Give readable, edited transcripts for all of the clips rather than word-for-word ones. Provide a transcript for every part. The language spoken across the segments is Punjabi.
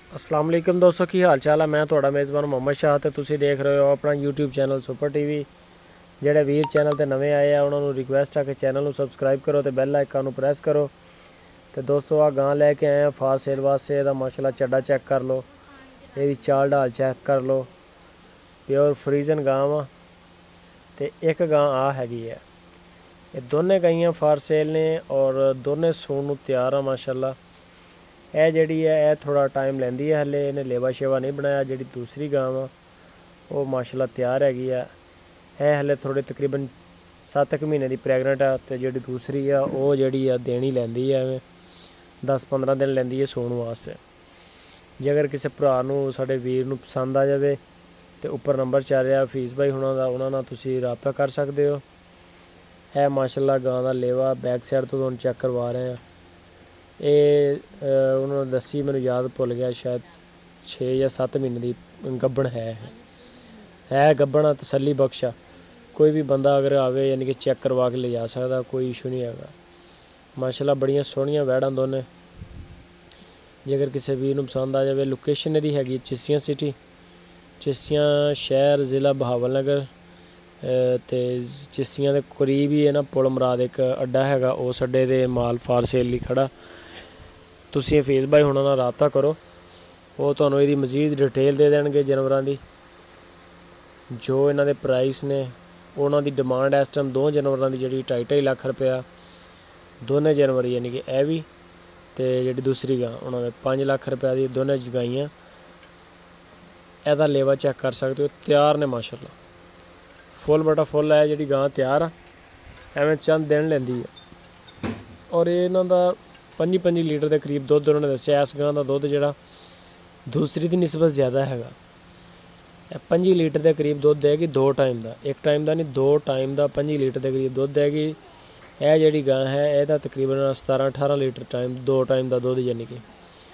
अस्सलाम वालेकुम दोस्तों, की हाल चाल है। मैं थोड़ा मेज़बान मोहम्मद शाह ते तुसीं देख रहे हो अपना यूट्यूब चैनल सुपर टीवी। ਜਿਹੜੇ ਵੀਰ ਚੈਨਲ ਤੇ ਨਵੇਂ ਆਏ ਆ ਉਹਨਾਂ ਨੂੰ ਰਿਕੁਐਸਟ ਆ ਕਿ ਚੈਨਲ ਨੂੰ ਸਬਸਕ੍ਰਾਈਬ ਕਰੋ ਤੇ ਬੈਲ ਆਈਕਨ ਨੂੰ ਪ੍ਰੈਸ ਕਰੋ। ਤੇ ਦੋਸਤੋ ਆ ਗਾਂ ਲੈ ਕੇ ਆਏ ਆ ਫਾਸਟ ਸੇਲ ਵਾਸਤੇ। ਇਹਦਾ ਮਾਸ਼ਾਅੱਲਾ ਚੱਡਾ ਚੈੱਕ ਕਰ ਲਓ, ਇਹਦੀ ਚਾਲ ਢਾਲ ਚੈੱਕ ਕਰ ਲਓ। ਪਿਓਰ ਫਰੀਜ਼ਨ ਗਾਂ ਵਾ ਤੇ ਇੱਕ ਗਾਂ ਆ ਹੈਗੀ ਹੈ। ਇਹ ਦੋਨੇ ਗਾਈਆਂ ਫਾਰ ਸੇਲ ਨੇ ਔਰ ਦੋਨੇ ਸੂਣ ਨੂੰ ਤਿਆਰ ਆ ਮਾਸ਼ਾਅੱਲਾ। ਇਹ ਜਿਹੜੀ ਹੈ ਇਹ ਥੋੜਾ ਟਾਈਮ ਲੈਂਦੀ ਹੈ, ਹਲੇ ਇਹਨੇ ਲੇਵਾ ਸ਼ੇਵਾ ਨਹੀਂ ਬਣਾਇਆ। ਜਿਹੜੀ ਦੂਸਰੀ ਗਾਂ ਵਾ ਉਹ ਮਾਸ਼ਾਅੱਲਾ ਤਿਆਰ ਹੈਗੀ ਆ। ਇਹ ਹਲੇ ਥੋੜੇ ਤਕਰੀਬਨ 7 ਮਹੀਨੇ ਦੀ ਪ੍ਰੈਗਨੈਂਟ ਆ ਤੇ ਜਿਹੜੀ ਦੂਸਰੀ ਆ ਉਹ ਜਿਹੜੀ ਆ ਦੇਣੀ ਲੈਂਦੀ ਆ ਐਵੇਂ 10-15 ਦਿਨ ਲੈਂਦੀ ਹੈ ਸੌਣ ਵਾਸਤੇ। ਜੇ ਅਗਰ ਕਿਸੇ ਭਰਾ ਨੂੰ ਸਾਡੇ ਵੀਰ ਨੂੰ ਪਸੰਦ ਆ ਜਾਵੇ ਤੇ ਉੱਪਰ ਨੰਬਰ ਚੱਲ ਰਿਹਾ ਫੀਸ ਬਾਈ ਹੁਣਾਂ ਦਾ, ਉਹਨਾਂ ਨਾਲ ਤੁਸੀਂ ਰਾਬਤਾ ਕਰ ਸਕਦੇ ਹੋ। ਇਹ ਮਾਸ਼ਾਅੱਲਾ ਗਾਂ ਦਾ ਲੇਵਾ ਬੈਕ ਸਾਈਡ ਤੋਂ ਤੁਹਾਨੂੰ ਚੈੱਕ ਕਰਵਾ ਰਹੇ ਆ। ਇਹ ਉਹਨਾਂ ਨੇ ਦੱਸੀ, ਮੈਨੂੰ ਯਾਦ ਭੁੱਲ ਗਿਆ, ਸ਼ਾਇਦ 6 ਜਾਂ 7 ਮਹੀਨੇ ਦੀ ਗੱਭਣ ਹੈ ਗੱਭਣ ਤਸੱਲੀ ਬਖਸ਼ਾ। ਕੋਈ ਵੀ ਬੰਦਾ ਅਗਰ ਆਵੇ ਯਾਨੀ ਕਿ ਚੈੱਕ ਕਰਵਾ ਕੇ ਲਿਜਾ ਸਕਦਾ, ਕੋਈ ਇਸ਼ੂ ਨਹੀਂ ਹੈਗਾ। ਮਾਸ਼ਾਅੱਲਾ ਬੜੀਆਂ ਸੋਹਣੀਆਂ ਵੈੜਾਂ ਦੋਨੇ। ਜੇਕਰ ਕਿਸੇ ਵੀਰ ਨੂੰ ਪਸੰਦ ਆ ਜਾਵੇ, ਲੋਕੇਸ਼ਨ ਇਹਦੀ ਹੈਗੀ ਚਿਸ਼ਤੀਆਂ ਸਿਟੀ, ਚਿਸ਼ਤੀਆਂ ਸ਼ਹਿਰ, ਜ਼ਿਲ੍ਹਾ ਬਹਾਵਲਨਗਰ। ਤੇ ਚਿਸ਼ਤੀਆਂ ਦੇ ਕਰੀਬ ਹੀ ਹੈ ਨਾ ਪੁਲ ਮਰਾਦ ਇੱਕ ਅੱਡਾ ਹੈਗਾ, ਉਸ ਅੱਡੇ ਦੇ ਮਾਲ ਫਾਰ ਸੇਲ ਲਈ ਖੜਾ। ਤੁਸੀਂ ਫੇਸ ਬਾਈ ਹੁਣਾਂ ਨਾਲ ਰਾਬਤਾ ਕਰੋ, ਉਹ ਤੁਹਾਨੂੰ ਇਹਦੀ ਮਜ਼ੀਦ ਡਿਟੇਲ ਦੇ ਦੇਣਗੇ ਜਾਨਵਰਾਂ ਦੀ। ਜੋ ਇਹਨਾਂ ਦੇ ਪ੍ਰਾਈਸ ਨੇ ਉਹਨਾਂ ਦੀ ਡਿਮਾਂਡ ਇਸ ਟਾਈਮ ਦੋ ਜਾਨਵਰਾਂ ਦੀ ਜਿਹੜੀ 2.5 ਲੱਖ ਰੁਪਇਆ ਦੋਨੇ ਜਾਨਵਰ, ਯਾਨੀ ਕਿ ਇਹ ਵੀ ਤੇ ਜਿਹੜੀ ਦੂਸਰੀ ਗਾਂ ਉਹਨਾਂ ਦੇ 5 ਲੱਖ ਰੁਪਏ ਦੀ ਦੋਨੇ ਜਗਾਈਆਂ। ਇਹਦਾ ਲੇਵਾ ਚੈੱਕ ਕਰ ਸਕਦੇ ਹੋ, ਤਿਆਰ ਨੇ ਮਾਸ਼ਾਅੱਲਾ। ਫੁੱਲ ਬਟਾ ਫੁੱਲ ਹੈ ਜਿਹੜੀ ਗਾਂ ਤਿਆਰ ਆ, ਐਵੇਂ ਚੰਦ ਦਿਨ ਲੈਂਦੀ ਹੈ। ਔਰ ਇਹਨਾਂ ਦਾ 25 ਲੀਟਰ ਦੇ ਕਰੀਬ ਦੁੱਧ ਉਹਨਾਂ ਨੇ ਦੱਸਿਆ। ਇਸ ਗਾਂ ਦਾ ਦੁੱਧ ਜਿਹੜਾ ਦੂਸਰੀ ਦੀ ਨਿਸਬਤ ਜ਼ਿਆਦਾ ਹੈਗਾ। ਇਹ 25 ਲੀਟਰ ਦੇ ਕਰੀਬ ਦੁੱਧ ਦੇਗੀ 2 ਟਾਈਮ ਦਾ, ਇੱਕ ਟਾਈਮ ਦਾ ਨਹੀਂ 2 ਟਾਈਮ ਦਾ 25 ਲੀਟਰ ਦੇ ਕਰੀਬ ਦੁੱਧ ਦੇਗੀ। ਇਹ ਜਿਹੜੀ ਗਾਂ ਹੈ ਇਹਦਾ ਤਕਰੀਬਨ 17-18 ਲੀਟਰ ਟਾਈਮ 2 ਟਾਈਮ ਦਾ ਦੁੱਧ, ਯਾਨੀ ਕਿ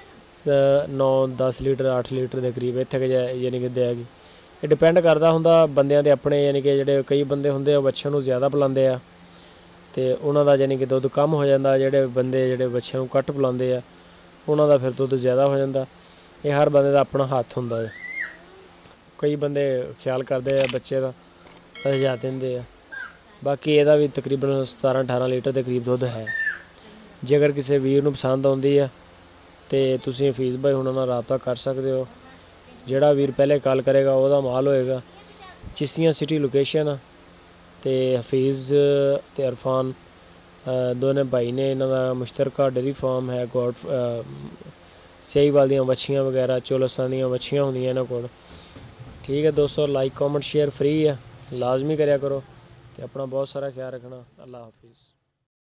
9-10 ਲੀਟਰ 8 ਲੀਟਰ ਦੇ ਕਰੀਬ ਇੱਥੇ ਕਿ ਯਾਨੀ ਕਿ ਦੇਗੀ। ਇਹ ਡਿਪੈਂਡ ਕਰਦਾ ਹੁੰਦਾ ਬੰਦਿਆਂ ਦੇ ਆਪਣੇ, ਯਾਨੀ ਕਿ ਜਿਹੜੇ ਕਈ ਬੰਦੇ ਹੁੰਦੇ ਆ ਵੱਛਿਆਂ ਨੂੰ ਜ਼ਿਆਦਾ ਪਿਲਾਉਂਦੇ ਆ ਅਤੇ ਉਹਨਾਂ ਦਾ ਯਾਨੀ ਕਿ ਦੁੱਧ ਕਮ ਹੋ ਜਾਂਦਾ। ਜਿਹੜੇ ਬੰਦੇ ਜਿਹੜੇ ਵੱਛਿਆਂ ਨੂੰ ਘੱਟ ਪਿਲਾਉਂਦੇ ਆ ਉਹਨਾਂ ਦਾ ਫਿਰ ਦੁੱਧ ਜ਼ਿਆਦਾ ਹੋ ਜਾਂਦਾ। ਇਹ ਹਰ ਬੰਦੇ ਦਾ ਆਪਣਾ ਹੱਥ ਹੁੰਦਾ ਹੈ। ਕਈ ਬੰਦੇ ਖਿਆਲ ਕਰਦੇ ਆ ਬੱਚੇ ਦਾ ਰਜਾ ਦਿੰਦੇ ਆ। ਬਾਕੀ ਇਹਦਾ ਵੀ ਤਕਰੀਬਨ 17-18 ਲੀਟਰ ਦੇ ਕਰੀਬ ਦੁੱਧ ਹੈ। ਜੇ ਅਗਰ ਕਿਸੇ ਵੀਰ ਨੂੰ ਪਸੰਦ ਆਉਂਦੀ ਆ ਤਾਂ ਤੁਸੀਂ ਹਫੀਜ਼ ਬਾਈ ਹੁਣਾਂ ਨਾਲ ਰਾਬਤਾ ਕਰ ਸਕਦੇ ਹੋ। ਜਿਹੜਾ ਵੀਰ ਪਹਿਲੇ ਕਾਲ ਕਰੇਗਾ ਉਹਦਾ ਮਾਲ ਹੋਏਗਾ। ਚਿਸ਼ਤੀਆਂ ਸਿਟੀ ਲੋਕੇਸ਼ਨ ਆ ਅਤੇ ਹਫੀਜ਼ ਅਤੇ ਇਰਫਾਨ ਦੋਨੇ ਭਾਈ ਨੇ। ਇਹਨਾਂ ਦਾ ਮੁਸ਼ਤਰਕਾ ਡੇਅਰੀ ਫਾਰਮ ਹੈ। ਸਹੀਵਾਲ ਦੀਆਂ ਵੱਛੀਆਂ ਵਗੈਰਾ, ਚੋਲਸਤਾਨ ਦੀਆਂ ਵੱਛੀਆਂ ਹੁੰਦੀਆਂ ਇਹਨਾਂ ਕੋਲ। ठीक है दोस्तों, लाइक कमेंट शेयर फ्री है, लाजमी करा करो। तो अपना बहुत सारा ख्याल रखना। अल्लाह हाफिज़।